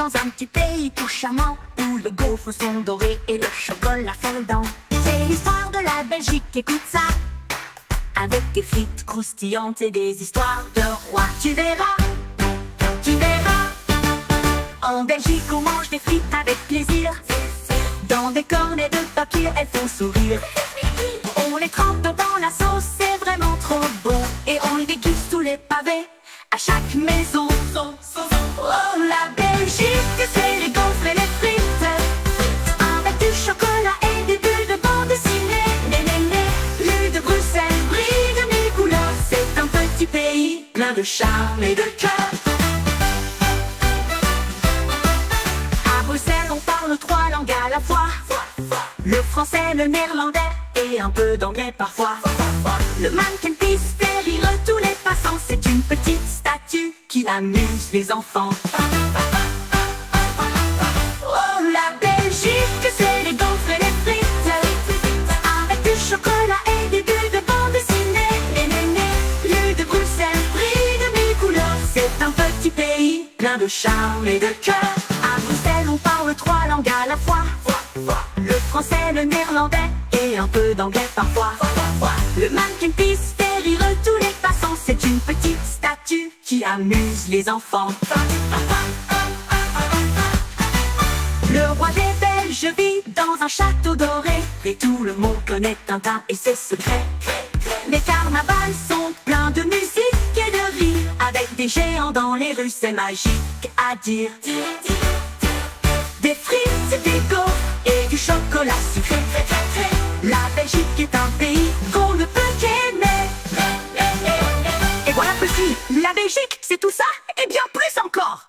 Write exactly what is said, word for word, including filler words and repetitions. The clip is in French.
dans un petit pays tout charmant, où le gaufre sont dorés et le chocolat fondant. C'est l'histoire de la Belgique, écoute ça, avec des frites croustillantes et des histoires de rois. Tu verras, tu verras, en Belgique on mange des frites avec plaisir. Dans des cornets de papier elles font sourire. On les trempe dans la sauce, c'est vraiment trop bon, et on les déguste sous les pavés à chaque maison. Oh, la Belgique, c'est les gaufres et les frites, avec du chocolat et des bulles de bande dessinée. Né, né, né, Lu de Bruxelles brille de mille couleurs. C'est un petit pays plein de charme et de cœur. À Bruxelles, on parle trois langues à la fois, le français, le néerlandais et un peu d'anglais parfois. Le mannequin Peace fait rire tous les passants. C'est une petite statue qui amuse les enfants. Oh, la Belgique, c'est les gaufres et les frites, avec du chocolat et des bulles de bande dessinée. Né, né, né, Lu de Bruxelles brille de mille couleurs. C'est un petit pays plein de charme et de cœur. À Bruxelles, on parle trois langues à la fois, le français, le néerlandais et un peu d'anglais parfois. Le mannequin Peace fait rire tous les passants. C'est une petite statue qui amuse les enfants. Le roi des Belges vit dans un château doré, et tout le monde connaît Tintin et ses secrets. Les carnavals sont pleins de musique et de rire, avec des géants dans les rues, c'est magique à dire. Des frites, des gaufres et du chocolat sucré. La Belgique est un pays qu'on ne peut qu'aimer. Et voilà petit, la Belgique, c'est tout ça et bien plus encore.